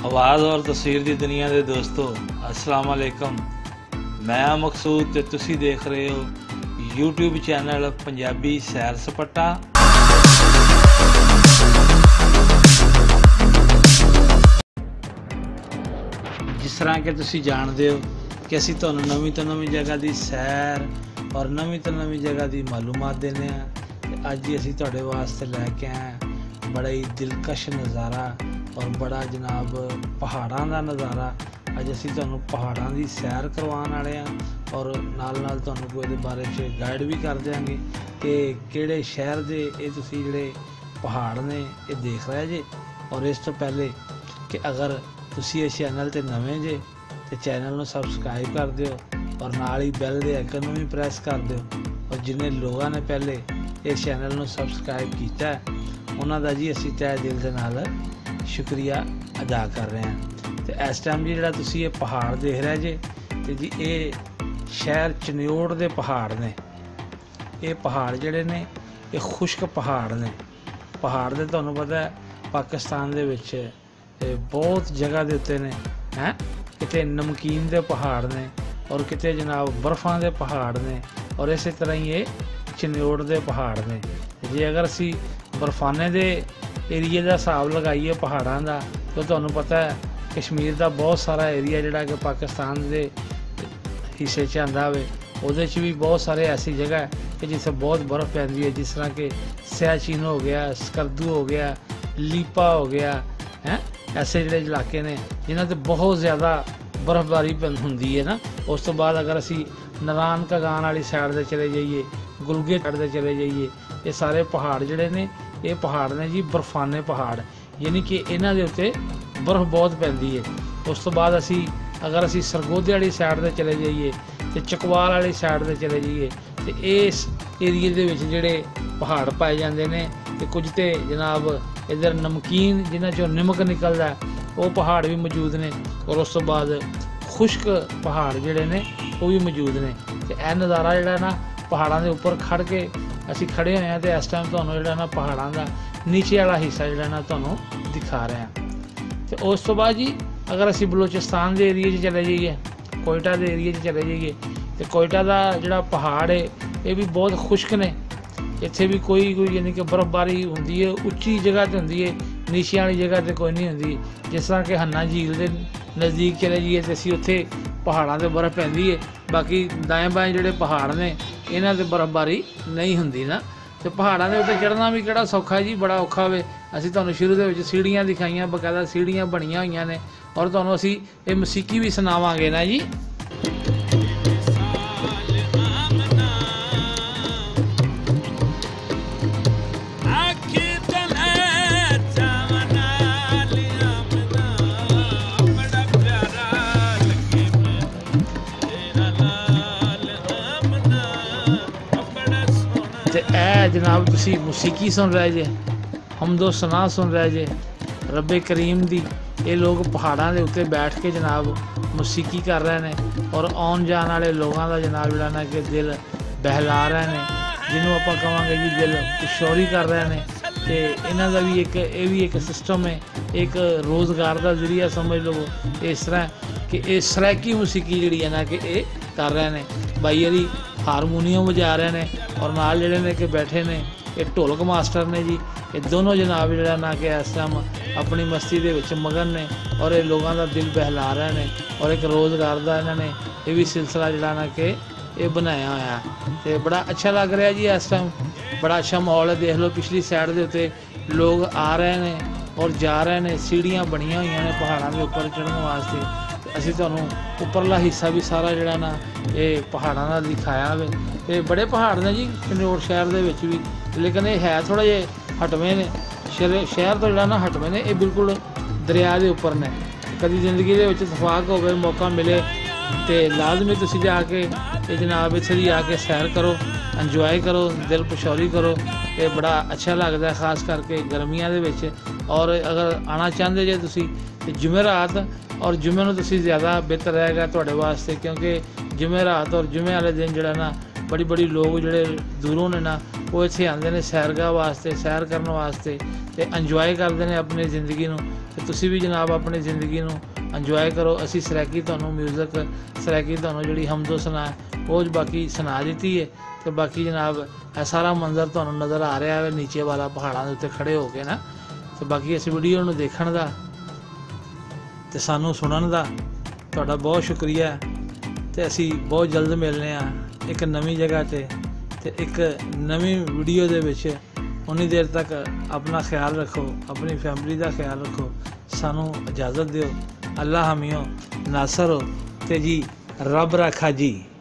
आवाज़ और तस्वीर की दुनिया के दोस्तों अस्सलाम वालेकुम। मैं मकसूद ते तुसी देख रहे हो यूट्यूब चैनल पंजाबी सैर सपाटा। जिस तरह के तुसी जानते हो कि असी तुहानू नवीं तो नवीं जगह की सैर और नवीं तो नवीं जगह की मालूमात देने अज असी तुहाडे वास्ते लैके आए बड़ा ही दिलकश नज़ारा और बड़ा जनाब पहाड़ों का नज़ारा। अज असी तुहानू पहाड़ों की सैर करवाने वाले हैं और नाल नाल तुहानू कोई बारे गाइड भी कर देंगे कि किहड़े शहर दे ये तुसी जिहड़े पहाड़ ने ये देख रहे जे। और इस तो पहले कि अगर तुसी इस चैनल ते नवें जे तो चैनल को सबसक्राइब कर दिओ और नाल ही बैल दे आइकन भी प्रेस कर दिओ। और जिन्हें लोगों ने पहले इस चैनल को सबसक्राइब किया है उन्हों का जी असी तय दिल के नाल शुक्रिया अदा कर रहे हैं। तो इस टाइम जी जो तुसी ये पहाड़ देख रहे जे तो जी ये शहर चन्योड़ के पहाड़ ने। ये पहाड़ जोड़े ने ये खुश्क पहाड़ ने। पहाड़ तो तुहानू पता है पाकिस्तान दे विच बहुत जगह के उत्ते ने हैं, किते नमकीन के पहाड़ ने और किते जनाब बर्फ़ां के पहाड़ ने और इस तरह ही ये चन्योड़ के पहाड़ ने। जे अगर असी बर्फाने के एरिए का हिसाब लगाइए पहाड़ों का तो तुहानू पता है कश्मीर का बहुत सारा एरिया जोड़ा कि पाकिस्तान के हिस्से च आंदा होवे उहदे च भी बहुत सारे ऐसी जगह है कि जिथे बहुत बर्फ़ पैंदी है, जिस तरह के सियाचिन हो गया, स्कर्दू हो गया, लीपा हो गया हैं। ऐसे जोड़े इलाके ने जिन्हां ते बहुत ज़्यादा बर्फबारी होंदी है ना। उस तो बाद अगर असी नारायण कागान वाली साइड से चले जाइए, गुलगे साइड से चले जाइए, ये सारे पहाड़ जोड़े ने ये पहाड़ ने जी बर्फाने पहाड़, यानी कि इन्हां दे उत्ते बर्फ बहुत पैंदी है। उस तो बाद असी अगर असी सरगोधे वाली साइड से चले जाइए तो चकवाल वाली साइड से चले जाइए तो इस एरिए दे विच जिहड़े पहाड़ पाए जाते हैं तो कुछ तो जनाब इधर नमकीन जिन्हां चों निमक निकलदा है वो पहाड़ भी मौजूद ने और उस तो बाद खुश्क पहाड़ जिहड़े ने वो भी मौजूद ने। तो यह नज़ारा जिहड़ा ना पहाड़ों के उपर खड़ के असी खड़े हुए हैं तो इस टाइम तुहानू जिहड़ा ना पहाड़ों का नीचे वाला हिस्सा जिहड़ा ना तुहानू दिखा रहे हैं। तो उस तो बाद जी अगर असी बलोचिस्तान के एरिए चले जाइए, कोयटा के एरिए चले जाइए तो कोयटा का जिहड़ा पहाड़ है ये भी बहुत खुश्क ने। इत्थे भी कोई यानी कि बर्फबारी होंदी है उच्ची जगह तो होंदी है, नीचे वाली जगह तो कोई नहीं होंदी। जिस तरह कि हन्ना झील के नज़दीक चले जाइए तो असी उत्थे पहाड़ों से बर्फ पैंदी है, बाकी दाएँ बाएँ जोड़े पहाड़ ने इन्हां ते बर्फबारी नहीं होंदी ना। तो पहाड़ों के उत्ते चढ़ना भी किहड़ा सौखा जी, बड़ा औखा होवे। असी तुहानू शुरू दे विच सीढ़ियाँ दिखाइयां, बकायदा सीढ़ियाँ बणियां होईयां ने और तुहानू असी ये मसीकी भी सुनावांगे ना जी। जनाब तुसी मौसीकी सुन रहे जे, हमदो सना सुन रहे जे रब्बे करीम दी। ये लोग पहाड़ों के उत्ते बैठ के जनाब मौसीकी कर रहे हैं और आने जाने वाले लोगों का जनाब जिहड़ा ना कि दिल बहला रहे हैं, जिन्हों आपां कहांगे जी दिल कुशौरी कर रहे हैं। तो इन्हां दा भी एक सिस्टम है, एक रोज़गार का जरिया समझ लो। इस तरह कि ये सराकी मौसीकी जिहड़ी है ना कि ये कर रहे हैं। भाई अरी हारमोनीयम बजा रहे हैं और नाल जिहड़े ने कि बैठे ने ये ढोलक मास्टर ने जी। ये दोनों जनाब जिहड़ा ना कि इस टाइम अपनी मस्ती दे विच मगन ने और ये लोगों का दिल बहला रहे हैं और एक रोज़गार का इन्होंने ये भी सिलसिला जिहड़ा ना कि ये बनाया होया तो बड़ा अच्छा लग रहा है जी। इस टाइम बड़ा अच्छा माहौल है। देख लो पिछली साइड के उत्ते लोग आ रहे हैं और जा रहे हैं, सीढ़ियाँ बनिया हुई ने पहाड़ों के उपर चढ़ने वास्ते। असी तुहानू उपरला हिस्सा भी सारा जिहड़ा ना ये पहाड़ों का दिखाया है। तो बड़े पहाड़ ने जी चन्योड़ शहर के विच भी, लेकिन ये है थोड़ा जे हटवे ने शहर तो जिहड़ा ना हटवे ने। ये बिल्कुल दरिया के उपर ने। कभी जिंदगी के इतफाक होवे मौका मिले तो लाजमी तुसी जाके ये जनाब इत्थे दी आके सैर करो, इंजॉय करो, दिल पछौरी करो। ये बड़ा अच्छा लगता है खास करके गर्मियों के विच। और अगर आना चाहते जे तुसी तो जुमेरात और जुमे नूं तुसी ज़्यादा बेहतर रहेगा तुहाडे वास्ते, क्योंकि जुमेरात और जुमे वाले दिन जिहड़ा ना बड़ी बड़ी लोग जिहड़े दूरों ने ना ਉਹ ਇੱਥੇ ਆਉਂਦੇ ਨੇ ਸੈਰਗਾਹ ਵਾਸਤੇ, ਸੈਰ ਕਰਨ ਵਾਸਤੇ, ਤੇ ਇੰਜੋਏ ਕਰਦੇ ਨੇ ਆਪਣੀ ਜ਼ਿੰਦਗੀ ਨੂੰ। ਤੇ ਤੁਸੀਂ ਵੀ ਜਨਾਬ ਆਪਣੀ ਜ਼ਿੰਦਗੀ ਨੂੰ ਇੰਜੋਏ ਕਰੋ। ਅਸੀਂ ਸਰੈਕੀ ਤੁਹਾਨੂੰ ਮਿਊਜ਼ਿਕ, ਸਰੈਕੀ ਤੁਹਾਨੂੰ ਜਿਹੜੀ ਹਮਦੋ ਸਨਾ ਉਹ ਬਾਕੀ ਸੁਣਾ ਦਿੱਤੀ ਹੈ। ਤੇ ਬਾਕੀ ਜਨਾਬ ਇਹ ਸਾਰਾ ਮੰਜ਼ਰ ਤੁਹਾਨੂੰ ਨਜ਼ਰ ਆ ਰਿਹਾ ਹੈ ਨੀਚੇ ਵਾਲਾ, ਪਹਾੜਾਂ ਦੇ ਉੱਤੇ ਖੜੇ ਹੋ ਕੇ ਨਾ। ਤੇ ਬਾਕੀ ਇਸ ਵੀਡੀਓ ਨੂੰ ਦੇਖਣ ਦਾ ਤੇ ਸਾਨੂੰ ਸੁਣਨ ਦਾ ਤੁਹਾਡਾ ਬਹੁਤ ਸ਼ੁਕਰੀਆ। ਤੇ ਅਸੀਂ ਬਹੁਤ ਜਲਦ ਮਿਲਨੇ ਆ ਇੱਕ ਨਵੀਂ ਜਗ੍ਹਾ ਤੇ ਇੱਕ ਨਵੀਂ ਵੀਡੀਓ ਦੇ ਵਿੱਚ। ਉਨੀ ਦੇਰ ਤੱਕ ਆਪਣਾ ਖਿਆਲ ਰੱਖੋ, ਆਪਣੀ ਫੈਮਿਲੀ ਦਾ ਖਿਆਲ ਰੱਖੋ। ਸਾਨੂੰ ਇਜਾਜ਼ਤ ਦਿਓ। ਅੱਲਾ ਹਾਮੀਓ ਨਾਸਰ ਹੋ ਤੇ ਜੀ ਰੱਬ ਰਾਖਾ ਜੀ।